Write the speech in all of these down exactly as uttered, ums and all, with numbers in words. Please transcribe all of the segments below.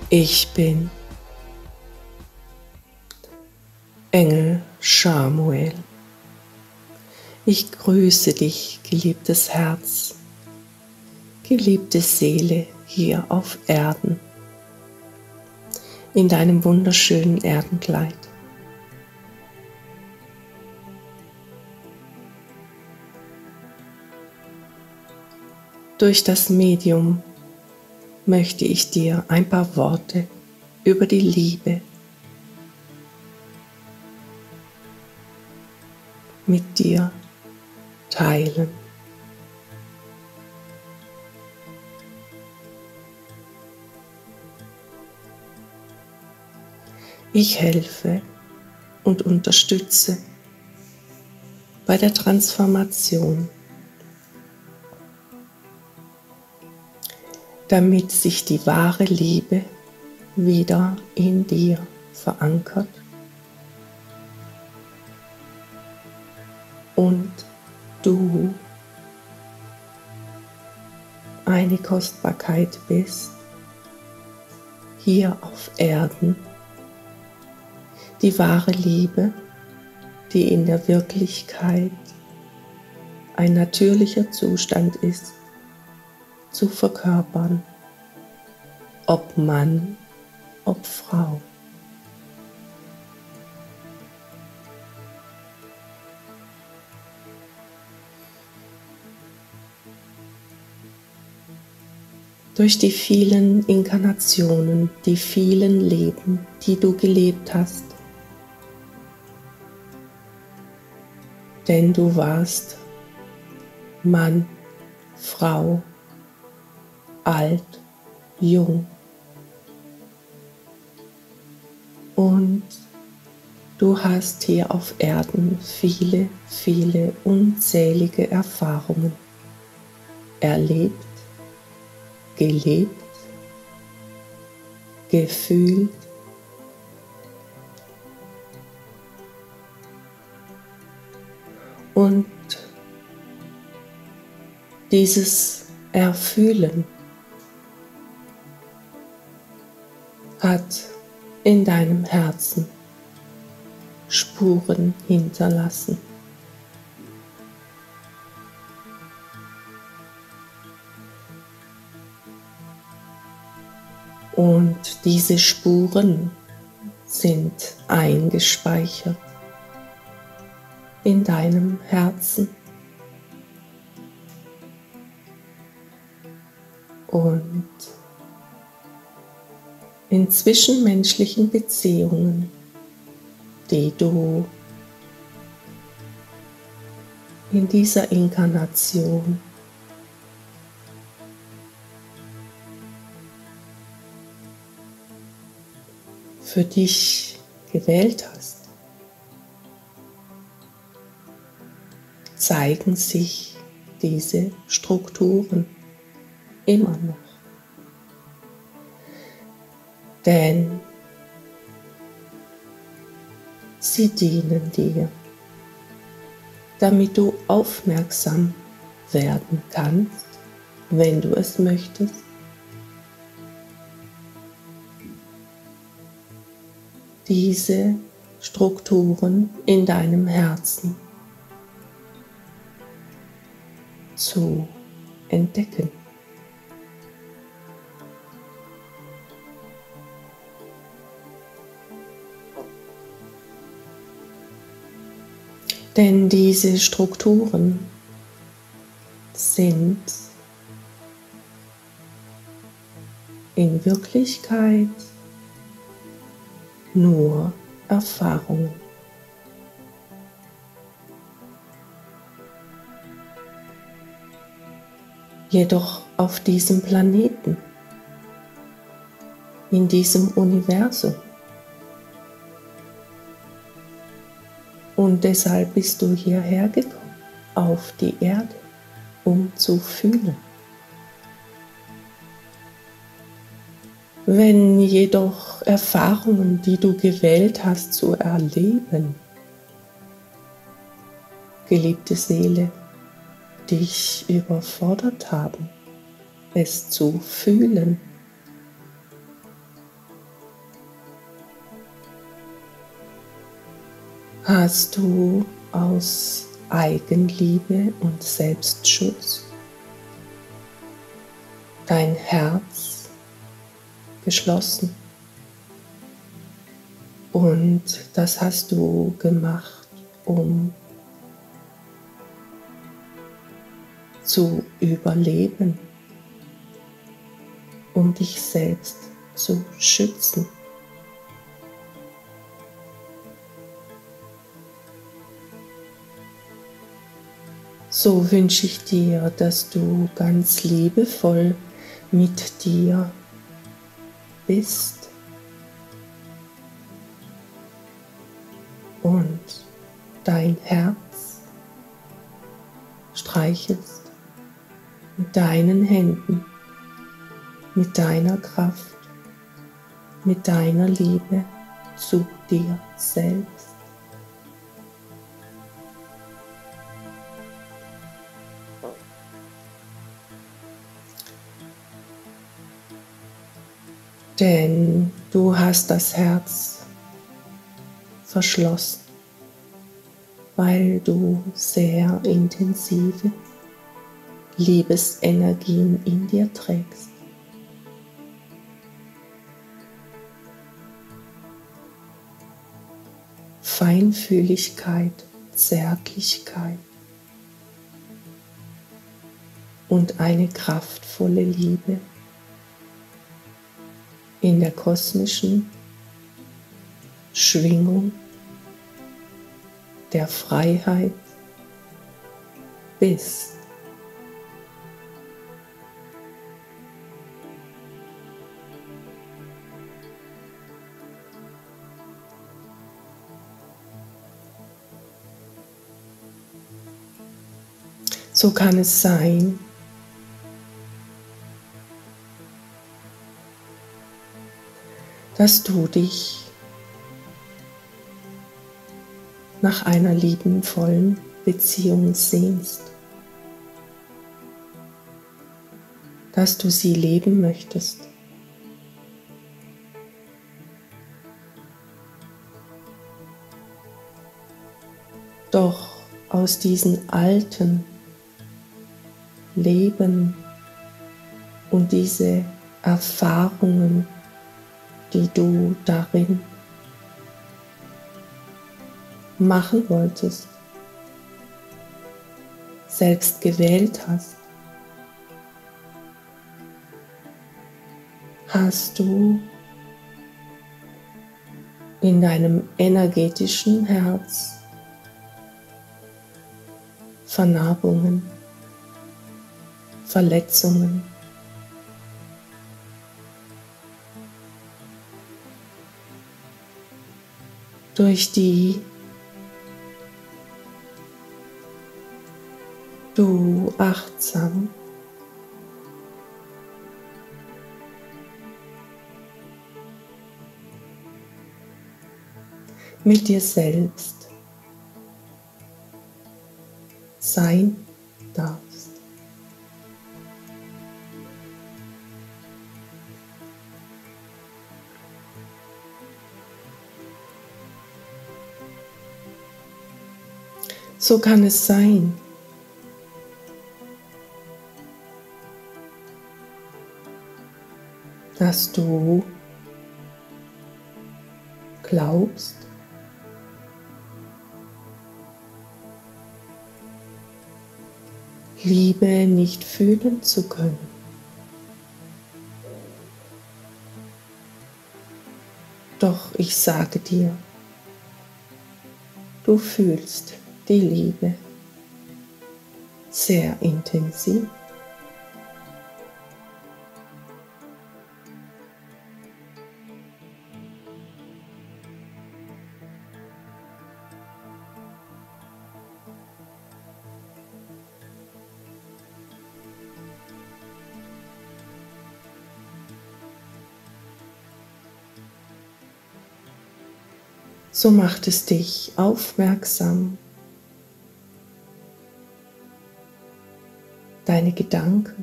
Ich bin Engel Schamuel. Ich grüße dich, geliebtes Herz, geliebte Seele hier auf Erden, in deinem wunderschönen Erdenkleid. Durch das Medium möchte ich dir ein paar Worte über die Liebe mit dir teilen. Ich helfe und unterstütze bei der Transformation, damit sich die wahre Liebe wieder in dir verankert und du eine Kostbarkeit bist, hier auf Erden, die wahre Liebe, die in der Wirklichkeit ein natürlicher Zustand ist, zu verkörpern, ob Mann, ob Frau. Durch die vielen Inkarnationen, die vielen Leben, die du gelebt hast, denn du warst Mann, Frau, alt, jung und du hast hier auf Erden viele, viele unzählige Erfahrungen erlebt, gelebt, gefühlt und dieses Erfühlen hat in deinem Herzen Spuren hinterlassen. Und diese Spuren sind eingespeichert in deinem Herzen. Und in zwischenmenschlichen Beziehungen, die du in dieser Inkarnation für dich gewählt hast, zeigen sich diese Strukturen immer noch. Denn sie dienen dir, damit du aufmerksam werden kannst, wenn du es möchtest, diese Strukturen in deinem Herzen zu entdecken. Denn diese Strukturen sind in Wirklichkeit nur Erfahrungen. Jedoch auf diesem Planeten, in diesem Universum. Und deshalb bist du hierher gekommen, auf die Erde, um zu fühlen. Wenn jedoch Erfahrungen, die du gewählt hast zu erleben, geliebte Seele, dich überfordert haben, es zu fühlen, hast du aus Eigenliebe und Selbstschutz dein Herz geschlossen. Und das hast du gemacht, um zu überleben, um dich selbst zu schützen. So wünsche ich dir, dass du ganz liebevoll mit dir bist und dein Herz streichelst mit deinen Händen, mit deiner Kraft, mit deiner Liebe zu dir selbst. Denn du hast das Herz verschlossen, weil du sehr intensive Liebesenergien in dir trägst. Feinfühligkeit, Zärtlichkeit und eine kraftvolle Liebe in der kosmischen Schwingung der Freiheit bist. So kann es sein, dass du dich nach einer liebenvollen Beziehung sehnst, dass du sie leben möchtest. Doch aus diesen alten Leben und diese Erfahrungen, die du darin machen wolltest, selbst gewählt hast, hast du in deinem energetischen Herz Vernarbungen, Verletzungen, durch die du achtsam mit dir selbst sein darfst. So kann es sein, dass du glaubst, Liebe nicht fühlen zu können. Doch ich sage dir, du fühlst die Liebe sehr intensiv. So macht es dich aufmerksam, deine Gedanken,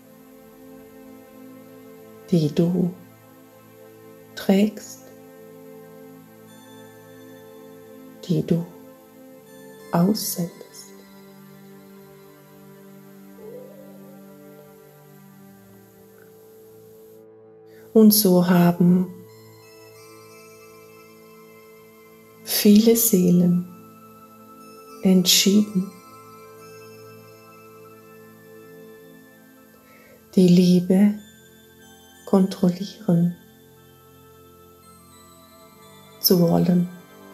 die du trägst die du aussendest. Und so haben viele Seelen entschieden, die Liebe kontrollieren zu wollen.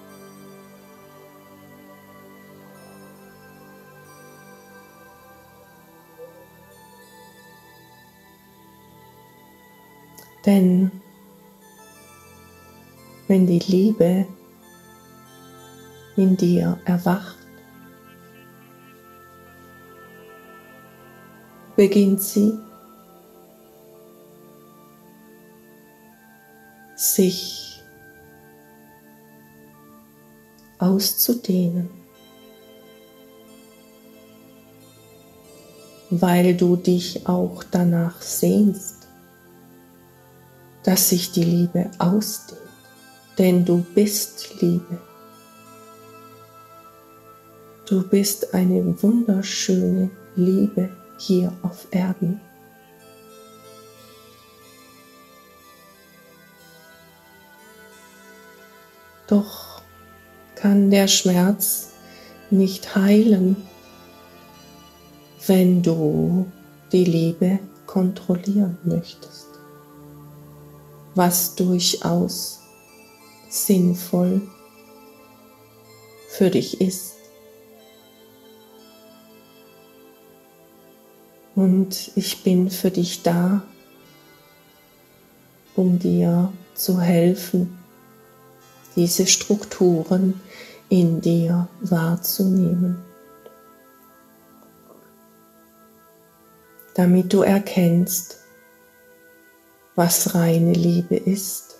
Denn wenn die Liebe in dir erwacht, beginnt sie sich auszudehnen, weil du dich auch danach sehnst, dass sich die Liebe ausdehnt, denn du bist Liebe. Du bist eine wunderschöne Liebe hier auf Erden. Doch kann der Schmerz nicht heilen, wenn du die Liebe kontrollieren möchtest, was durchaus sinnvoll für dich ist. Und ich bin für dich da, um dir zu helfen, diese Strukturen in dir wahrzunehmen, damit du erkennst, was reine Liebe ist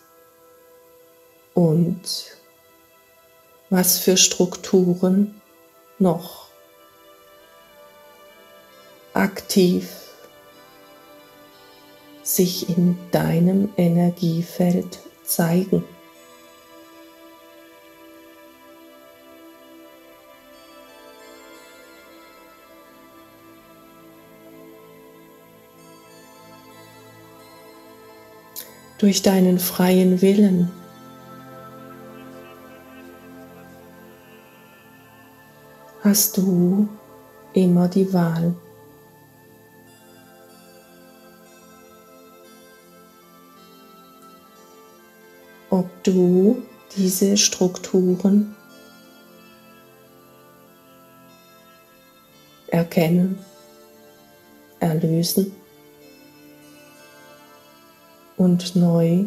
und was für Strukturen noch aktiv sich in deinem Energiefeld zeigen. Durch deinen freien Willen hast du immer die Wahl. Ob du diese Strukturen erkennen, erlösen und neu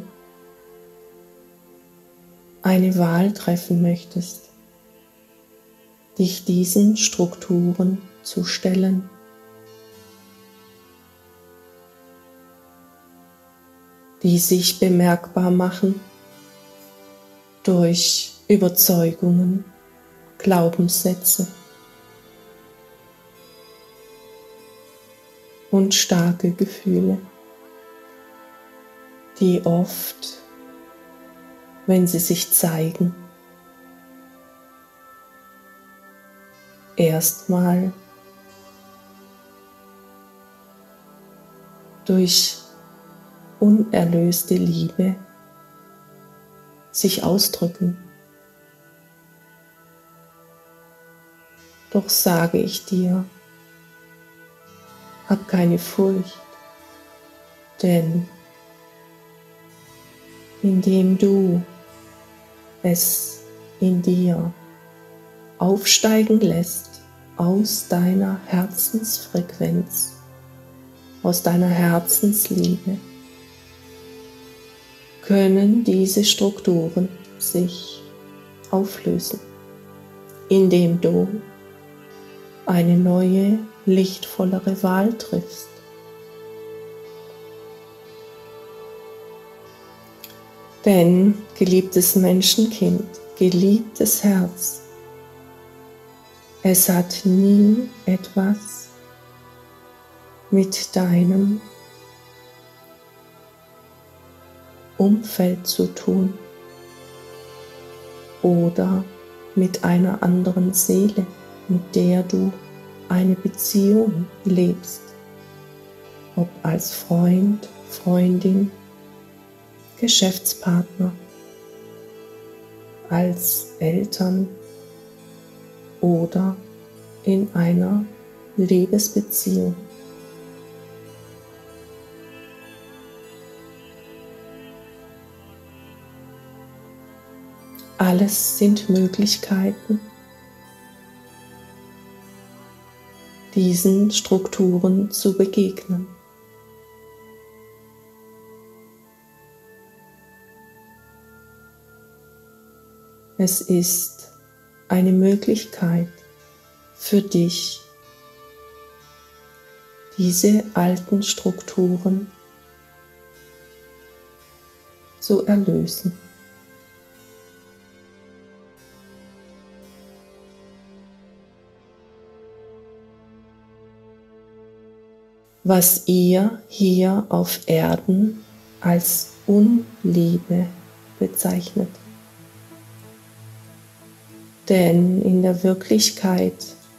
eine Wahl treffen möchtest, dich diesen Strukturen zu stellen. Die sich bemerkbar machen durch Überzeugungen, Glaubenssätze und starke Gefühle, die oft, wenn sie sich zeigen, erstmal durch unerlöste Liebe sich ausdrücken. Doch sage ich dir, hab keine Furcht, denn indem du es in dir aufsteigen lässt aus deiner Herzensfrequenz, aus deiner Herzensliebe, können diese Strukturen sich auflösen, indem du eine neue, lichtvollere Wahl triffst. Denn, geliebtes Menschenkind, geliebtes Herz, es hat nie etwas mit deinem Umfeld zu tun oder mit einer anderen Seele, mit der du eine Beziehung lebst, ob als Freund, Freundin, Geschäftspartner, als Eltern oder in einer Liebesbeziehung. Alles sind Möglichkeiten, diesen Strukturen zu begegnen. Es ist eine Möglichkeit für dich, diese alten Strukturen zu erlösen. Was ihr hier auf Erden als Unliebe bezeichnet. Denn in der Wirklichkeit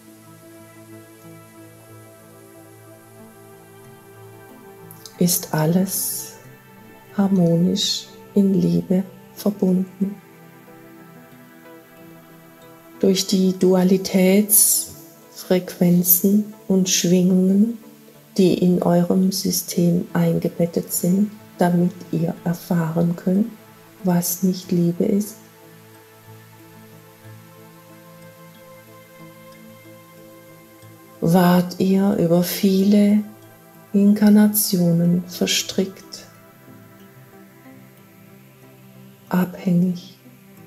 ist alles harmonisch in Liebe verbunden. Durch die Dualitätsfrequenzen und Schwingungen, die in eurem System eingebettet sind, damit ihr erfahren könnt, was nicht Liebe ist. Wart ihr über viele Inkarnationen verstrickt, abhängig,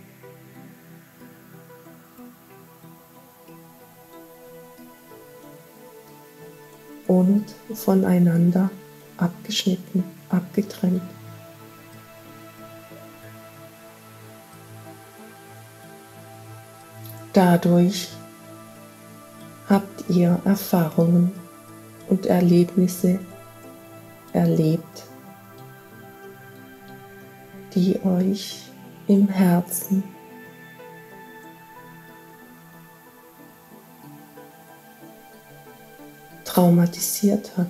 und voneinander abgeschnitten, abgetrennt. Dadurch habt ihr Erfahrungen und Erlebnisse erlebt, die euch im Herzen traumatisiert hat.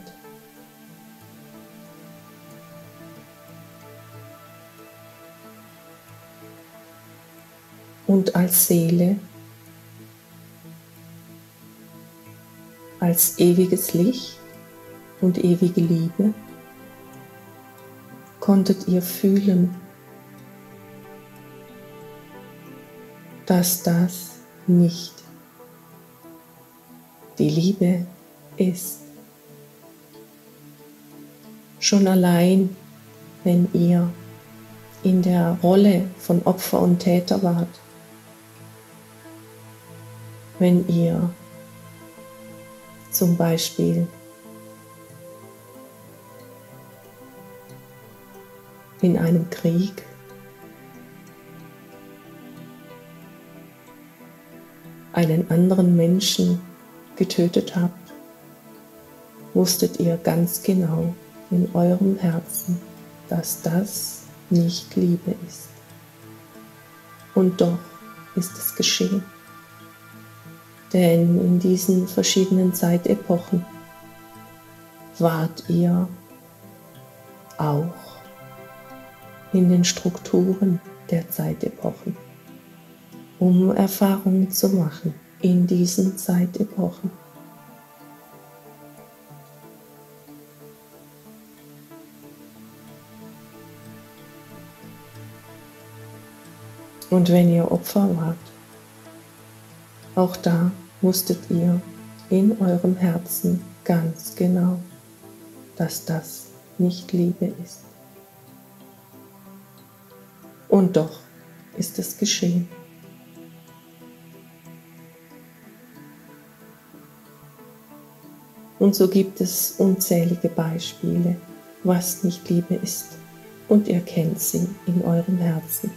Und als Seele, als ewiges Licht und ewige Liebe konntet ihr fühlen, dass das nicht die Liebe ist. Schon allein, wenn ihr in der Rolle von Opfer und Täter wart, wenn ihr zum Beispiel in einem Krieg einen anderen Menschen getötet habt, wusstet ihr ganz genau in eurem Herzen, dass das nicht Liebe ist. Und doch ist es geschehen. Denn in diesen verschiedenen Zeitepochen wart ihr auch in den Strukturen der Zeitepochen, um Erfahrungen zu machen in diesen Zeitepochen. Und wenn ihr Opfer wart, auch da wusstet ihr in eurem Herzen ganz genau, dass das nicht Liebe ist. Und doch ist es geschehen. Und so gibt es unzählige Beispiele, was nicht Liebe ist. Und ihr kennt sie in eurem Herzen.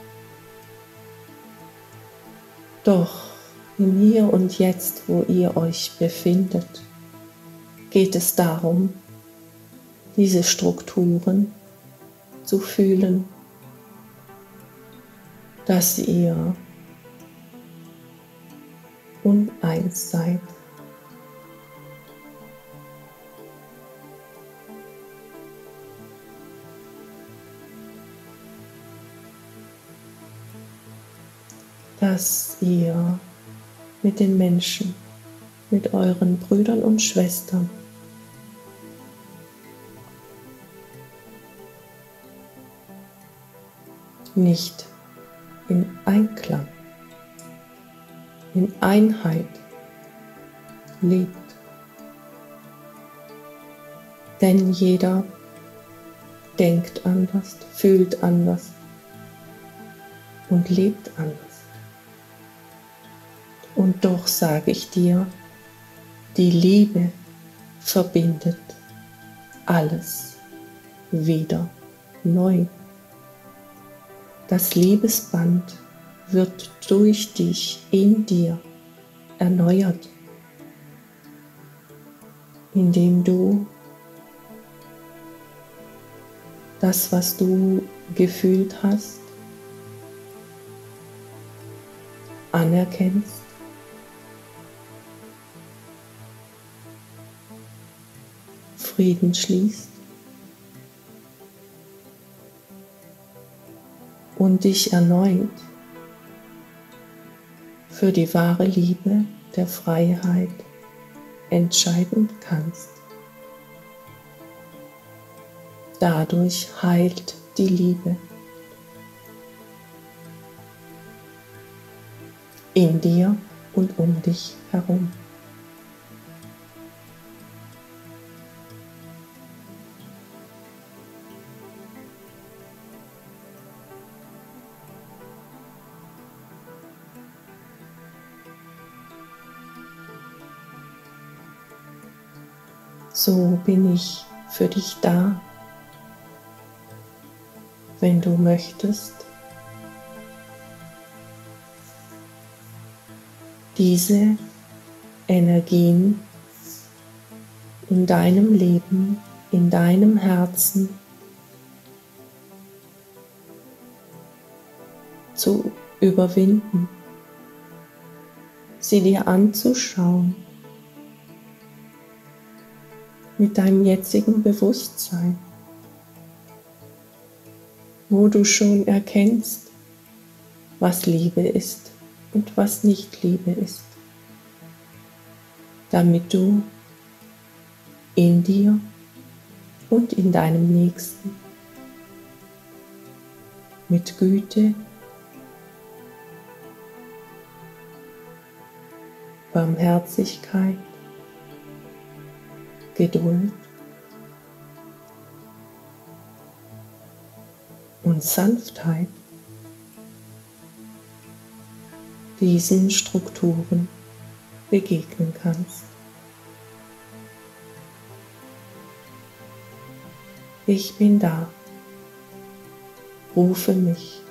Doch im Hier und Jetzt, wo ihr euch befindet, geht es darum, diese Strukturen zu fühlen, dass ihr und eins seid. Dass ihr mit den Menschen, mit euren Brüdern und Schwestern nicht in Einklang, in Einheit lebt. Denn jeder denkt anders, fühlt anders und lebt anders. Und doch sage ich dir, die Liebe verbindet alles wieder neu. Das Liebesband wird durch dich, in dir erneuert, indem du das, was du gefühlt hast, anerkennst, Frieden schließt und dich erneut für die wahre Liebe der Freiheit entscheiden kannst. Dadurch heilt die Liebe in dir und um dich herum. So bin ich für dich da, wenn du möchtest, diese Energien in deinem Leben, in deinem Herzen zu überwinden, sie dir anzuschauen, mit deinem jetzigen Bewusstsein, wo du schon erkennst, was Liebe ist und was nicht Liebe ist, damit du in dir und in deinem Nächsten mit Güte, Barmherzigkeit, Geduld und Sanftheit diesen Strukturen begegnen kannst. Ich bin da, rufe mich.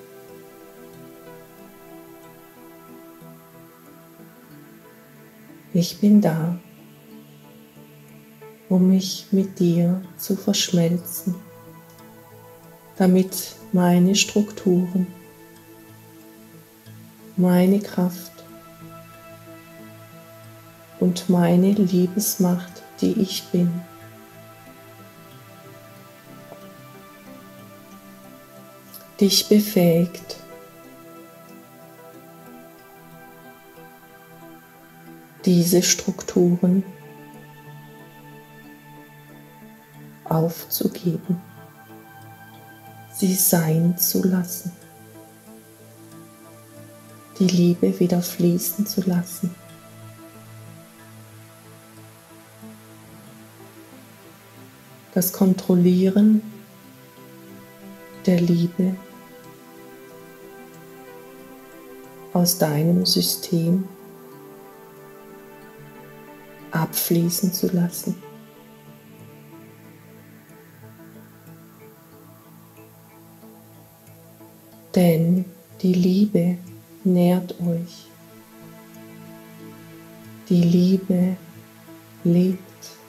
Ich bin da, um mich mit dir zu verschmelzen, damit meine Strukturen, meine Kraft und meine Liebesmacht, die ich bin, dich befähigt, diese Strukturen aufzugeben, sie sein zu lassen, die Liebe wieder fließen zu lassen. Das Kontrollieren der Liebe aus deinem System abfließen zu lassen. Denn die Liebe nährt euch. Die Liebe lebt.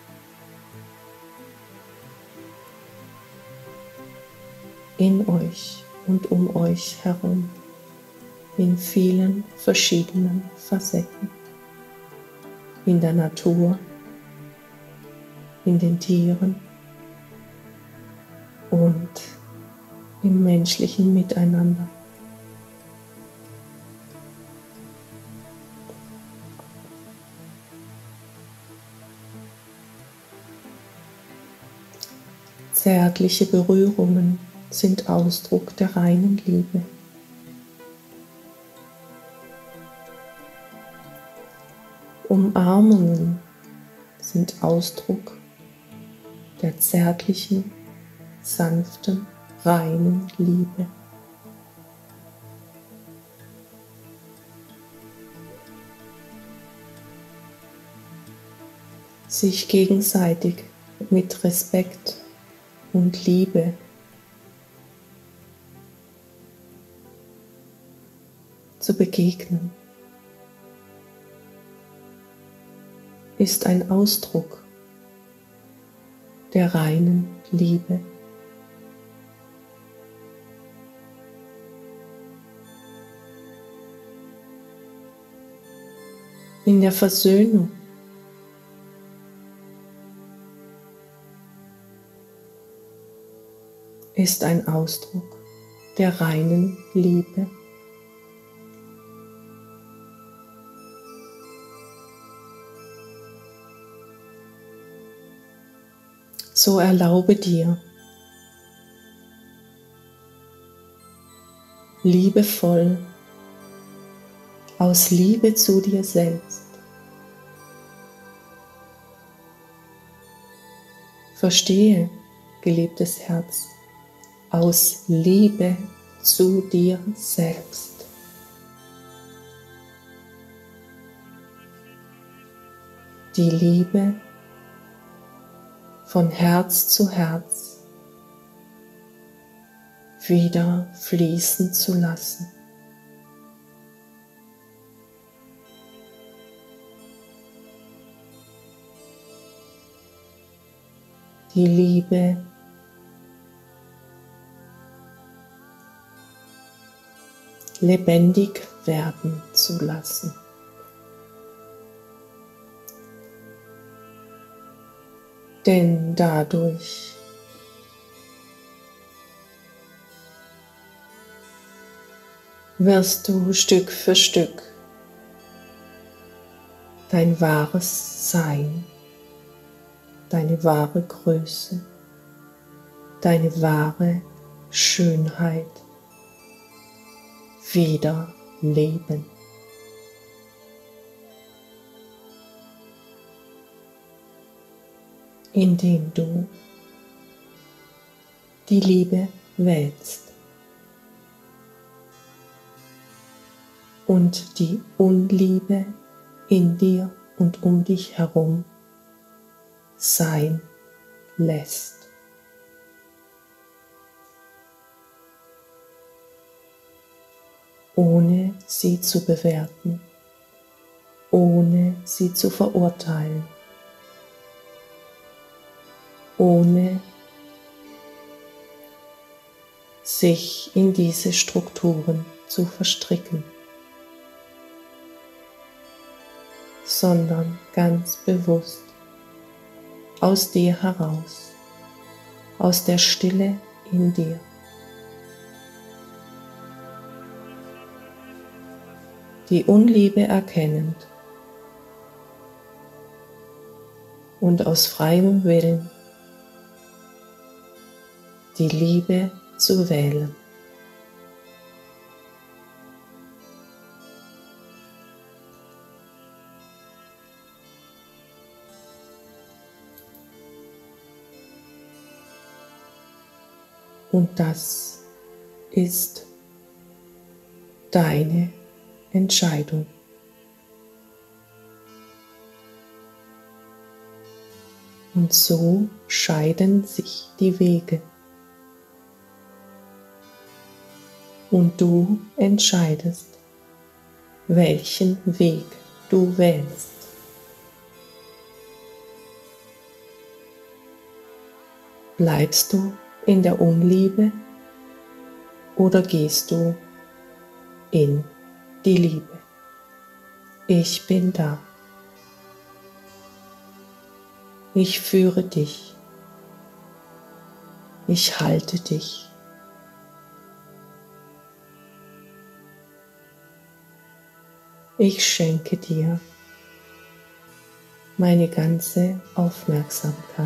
In euch und um euch herum, in vielen verschiedenen Facetten. in der Natur, in den Tieren und im menschlichen Miteinander. Zärtliche Berührungen sind Ausdruck der reinen Liebe. Umarmungen sind Ausdruck der zärtlichen, sanften, reinen Liebe. Sich gegenseitig mit Respekt und Liebe zu begegnen, ist ein Ausdruck der reinen Liebe. In der Versöhnung ist ein Ausdruck der reinen Liebe. So erlaube dir, liebevoll, aus Liebe zu dir selbst, verstehe, geliebtes Herz, aus Liebe zu dir selbst. Die Liebe von Herz zu Herz wieder fließen zu lassen. Die Liebe lebendig werden zu lassen. Denn dadurch wirst du Stück für Stück dein wahres Sein, deine wahre Größe, deine wahre Schönheit wieder leben. Indem du die Liebe wählst und die Unliebe in dir und um dich herum sein lässt. Ohne sie zu bewerten, ohne sie zu verurteilen, ohne sich in diese Strukturen zu verstricken, sondern ganz bewusst aus dir heraus, aus der Stille in dir. Die Unliebe erkennend und aus freiem Willen die Liebe zu wählen. Und das ist deine Entscheidung. Und so scheiden sich die Wege. Und du entscheidest, welchen Weg du wählst. Bleibst du in der Unliebe oder gehst du in die Liebe? Ich bin da. Ich führe dich. Ich halte dich. Ich schenke dir meine ganze Aufmerksamkeit.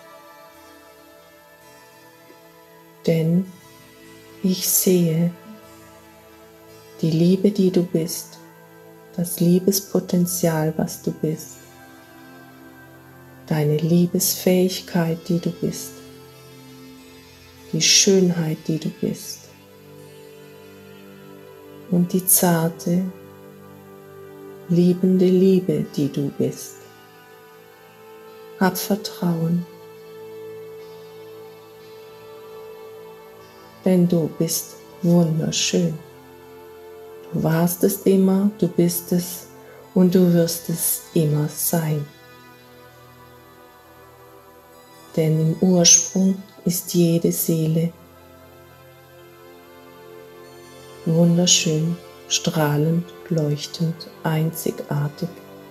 Denn ich sehe die Liebe, die du bist, das Liebespotenzial, was du bist, deine Liebesfähigkeit, die du bist, die Schönheit, die du bist und die zarte, liebende Liebe, die du bist. Hab Vertrauen, denn du bist wunderschön. Du warst es immer, du bist es und du wirst es immer sein. Denn im Ursprung ist jede Seele wunderschön, strahlend, leuchtend, einzigartig.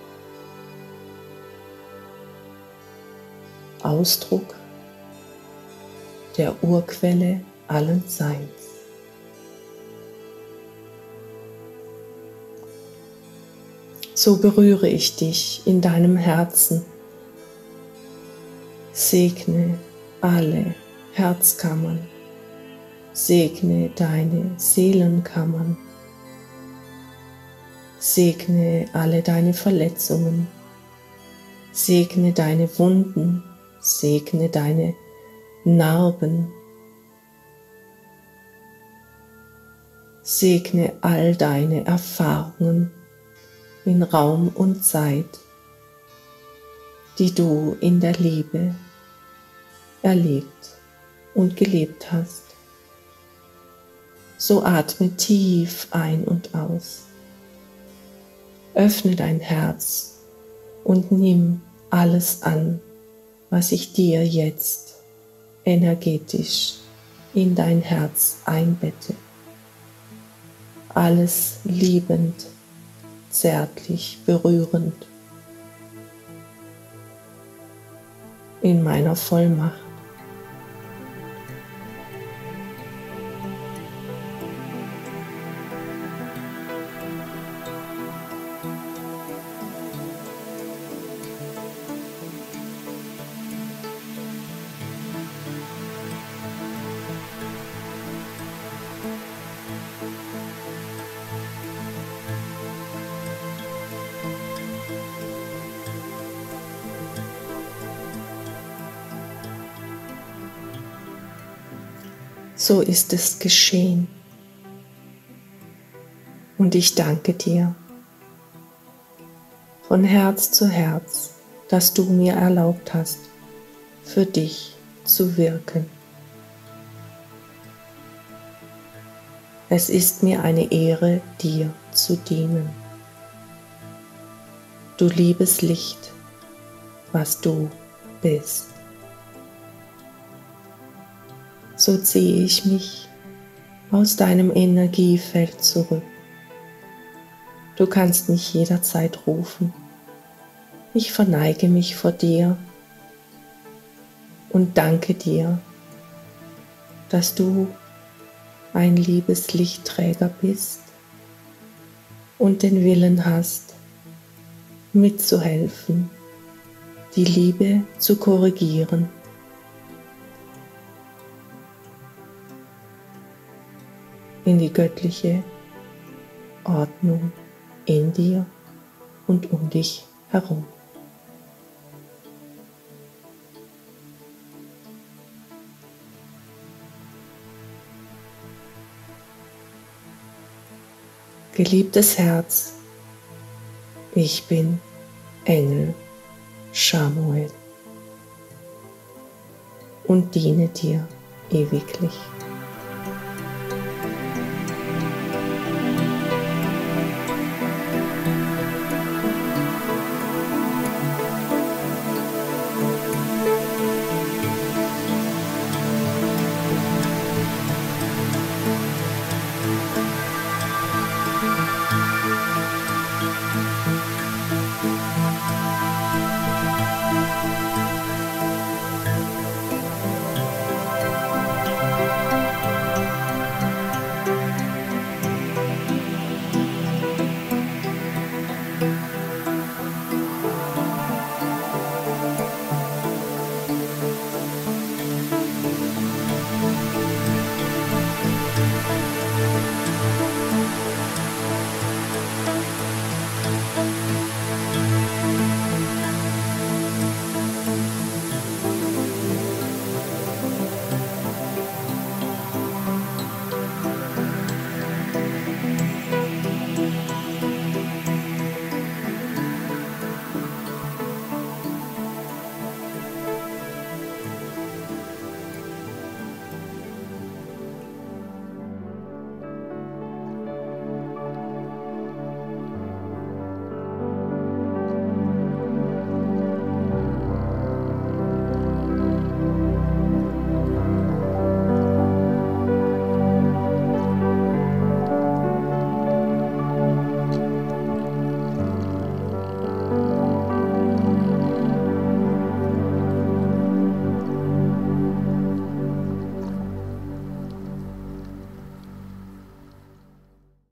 Ausdruck der Urquelle allen Seins. So berühre ich dich in deinem Herzen. Segne alle Herzkammern. Segne deine Seelenkammern. Segne alle deine Verletzungen. Segne deine Wunden. Segne deine Narben. Segne all deine Erfahrungen in Raum und Zeit, die du in der Liebe erlebt und gelebt hast. So atme tief ein und aus. Öffne dein Herz und nimm alles an, was ich dir jetzt energetisch in dein Herz einbette. Alles liebend, zärtlich, berührend, in meiner Vollmacht. So ist es geschehen. Und ich danke dir von Herz zu Herz, dass du mir erlaubt hast, für dich zu wirken. Es ist mir eine Ehre, dir zu dienen. Du liebes Licht, was du bist. So ziehe ich mich aus deinem Energiefeld zurück. Du kannst mich jederzeit rufen. Ich verneige mich vor dir und danke dir, dass du ein liebes Lichtträger bist und den Willen hast, mitzuhelfen, die Liebe zu korrigieren. In die göttliche Ordnung in dir und um dich herum. Geliebtes Herz, ich bin Engel Schamuel und diene dir ewiglich.